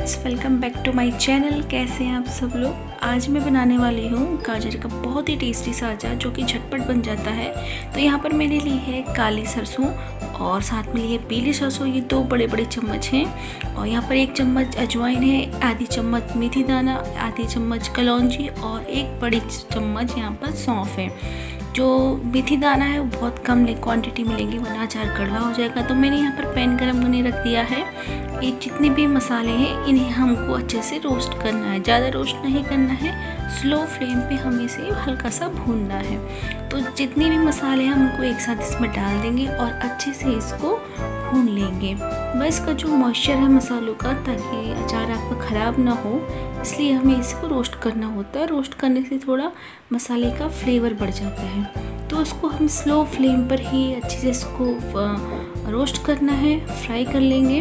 Friends, welcome back to my channel. कैसे हैं आप सब लोग। आज मैं बनाने वाली हूँ गाजर का बहुत ही टेस्टी सा अचार जो कि झटपट बन जाता है। तो यहाँ पर मैंने ली है काली सरसों और साथ में ली है पीली सरसों। ये 2 बड़े बड़े चम्मच हैं। और यहाँ पर 1 चम्मच अजवाइन है, आधी चम्मच मेथी दाना, आधी चम्मच कलौंजी और 1 बड़ी चम्मच यहाँ पर सौंफ है। जो मेथी दाना है वो बहुत कम क्वांटिटी में लेंगे वरना अचार कड़वा हो जाएगा। तो मैंने यहाँ पर पैन गरम करने रख दिया है। ये जितने भी मसाले हैं इन्हें हमको अच्छे से रोस्ट करना है। ज़्यादा रोस्ट नहीं करना है, स्लो फ्लेम पे हमें इसे हल्का सा भूनना है। तो जितने भी मसाले हैं हमको एक साथ इसमें डाल देंगे और अच्छे से इसको भून लेंगे। बस इसका जो मॉइस्चर है मसालों का, ताकि अचार आपका ख़राब ना हो, इसलिए हमें इसको रोस्ट करना होता है। रोस्ट करने से थोड़ा मसाले का फ्लेवर बढ़ जाता है। तो इसको हम स्लो फ्लेम पर ही अच्छे से इसको रोस्ट करना है, फ्राई कर लेंगे।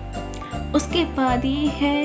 उसके बाद ये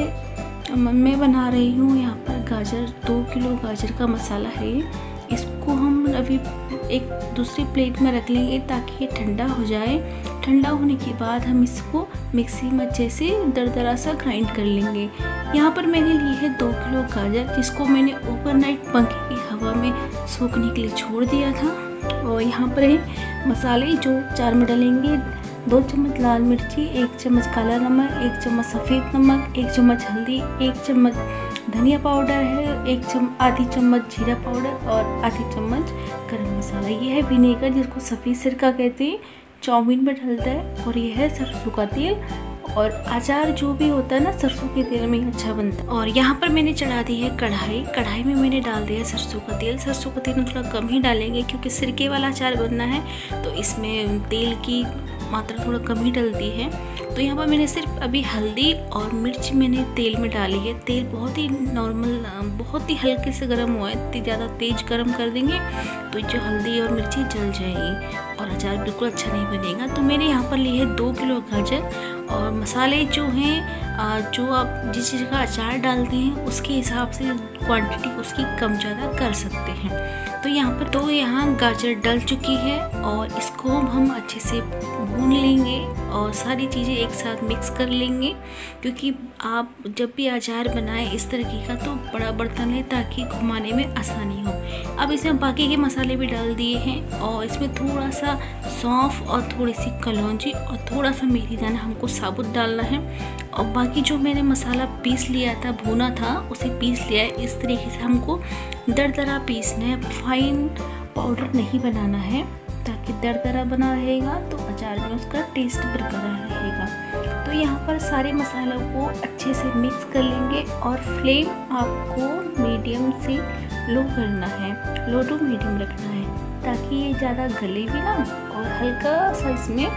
है, मैं बना रही हूँ यहाँ पर गाजर, 2 किलो गाजर का मसाला है। इसको हम अभी एक दूसरी प्लेट में रख लेंगे ताकि ये ठंडा हो जाए। ठंडा होने के बाद हम इसको मिक्सी में अच्छे से दरदरा सा ग्राइंड कर लेंगे। यहाँ पर मैंने ली है 2 किलो गाजर, जिसको मैंने ओवरनाइट पंखे की हवा में सूखने के लिए छोड़ दिया था। और यहाँ पर है मसाले जो 4 में डालेंगे। 2 चम्मच लाल मिर्ची, 1 चम्मच काला नमक, 1 चम्मच सफ़ेद नमक, 1 चम्मच हल्दी, 1 चम्मच धनिया पाउडर है, आधी चम्मच जीरा पाउडर और आधी चम्मच गरम मसाला। ये है विनेगर, जिसको सफ़ेद सिरका कहते हैं, चाउमीन में डलता है। और ये है सरसों का तेल। और अचार जो भी होता है ना, सरसों के तेल में ही अच्छा बनता है। और यहाँ पर मैंने चढ़ा दी है कढ़ाई। कढ़ाई में मैंने डाल दिया सरसों का तेल। सरसों का तेल थोड़ा कम ही डालेंगे क्योंकि सिरके वाला अचार बनना है, तो इसमें तेल की मात्रा थोड़ा कम ही डलती है। तो यहाँ पर मैंने सिर्फ अभी हल्दी और मिर्च मैंने तेल में डाली है। तेल बहुत ही नॉर्मल, बहुत ही हल्के से गर्म हुआ है। ज़्यादा तेज गर्म कर देंगे तो जो हल्दी और मिर्ची जल जाएगी और अचार बिल्कुल अच्छा नहीं बनेगा। तो मैंने यहाँ पर ली है 2 किलो गाजर। और मसाले जो हैं, जो आप जिस चीज़ का अचार डालते हैं उसके हिसाब से क्वांटिटी उसकी कम ज़्यादा कर सकते हैं। तो यहाँ गाजर डल चुकी है और इसको हम अच्छे से भून लेंगे और सारी चीज़ें एक साथ मिक्स कर लेंगे। क्योंकि आप जब भी अचार बनाएं इस तरीके का तो बड़ा बर्तन है ताकि घुमाने में आसानी हो। अब इसमें बाकी के मसाले भी डाल दिए हैं और इसमें थोड़ा सा सौंफ और थोड़ी सी कलौंजी और थोड़ा सा मेथी दाना हमको साबुत डालना है। और बाकी जो मैंने मसाला पीस लिया था, भुना था, उसे पीस लिया है। इस तरीके से हमको दरदरा पीसना है, फाइन पाउडर नहीं बनाना है, ताकि दरदरा बना रहेगा तो अचार में उसका टेस्ट बरकरार रहेगा। तो यहाँ पर सारे मसालों को अच्छे से मिक्स कर लेंगे और फ्लेम आपको मीडियम से लो करना है, लो टू मीडियम रखना है, ताकि ये ज़्यादा गले भी ना और हल्का सा इसमें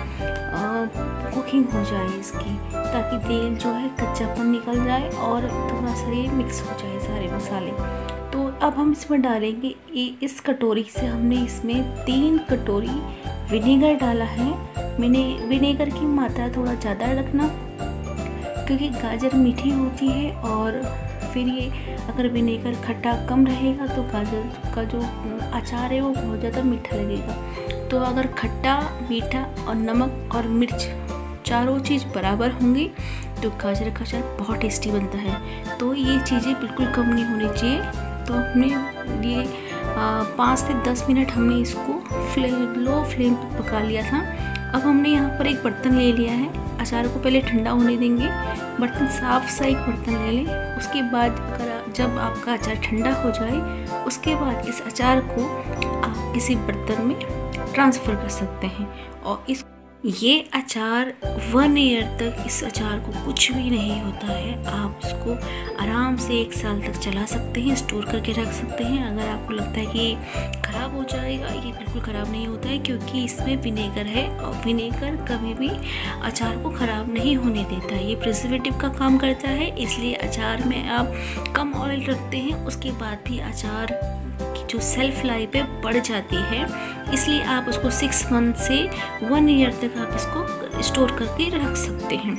कुकिंग हो जाए इसकी, ताकि तेल जो है कच्चापन निकल जाए और थोड़ा सा ये मिक्स हो जाए सारे मसाले। तो अब हम इसमें डालेंगे, इस कटोरी से हमने इसमें 3 कटोरी विनेगर डाला है। मैंने विनेगर की मात्रा थोड़ा ज़्यादा रखना क्योंकि गाजर मीठी होती है और फिर ये अगर विनेगर खट्टा कम रहेगा तो गाजर का जो अचार है वो बहुत ज़्यादा मीठा लगेगा। तो अगर खट्टा, मीठा और नमक और मिर्च चारों चीज़ बराबर होंगी तो गाजर का अचार बहुत टेस्टी बनता है। तो ये चीज़ें बिल्कुल कम नहीं होनी चाहिए। तो हमने ये 5 से 10 मिनट हमने इसको लो फ्लेम पर पका लिया था। अब हमने यहाँ पर एक बर्तन ले लिया है। अचार को पहले ठंडा होने देंगे। बर्तन साफ सा एक बर्तन ले लें। उसके बाद जब आपका अचार ठंडा हो जाए उसके बाद इस अचार को आप किसी बर्तन में ट्रांसफ़र कर सकते हैं। और ये अचार 1 ईयर तक, इस अचार को कुछ भी नहीं होता है। आप इसको आराम से 1 साल तक चला सकते हैं, स्टोर करके रख सकते हैं। अगर आपको लगता है कि ख़राब हो जाएगा, ये बिल्कुल ख़राब नहीं होता है क्योंकि इसमें विनेगर है और विनेगर कभी भी अचार को ख़राब नहीं होने देता है। ये प्रिजर्वेटिव का काम करता है, इसलिए अचार में आप कम ऑयल रखते हैं उसके बाद भी अचार की जो सेल्फ लाइफ है बढ़ जाती है। इसलिए आप उसको 6 मंथ से 1 ईयर तक आप इसको स्टोर करके रख सकते हैं।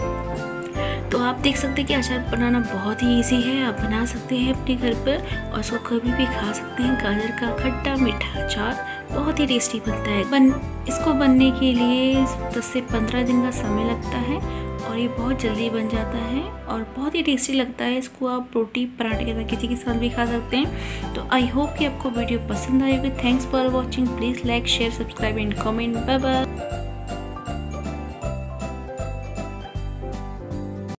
तो आप देख सकते हैं कि अचार बनाना बहुत ही इजी है। आप बना सकते हैं अपने घर पर और इसको कभी भी खा सकते हैं। गाजर का खट्टा मीठा अचार बहुत ही टेस्टी बनता है। इसको बनने के लिए 10 से 15 दिन का समय लगता है। और ये बहुत जल्दी बन जाता है और बहुत ही टेस्टी लगता है। इसको आप रोटी पराठे के साथ किसी के साथ भी खा सकते हैं। तो आई होप कि आपको वीडियो पसंद आई होगी। Thanks for watching. Please like share subscribe and comment. Bye bye.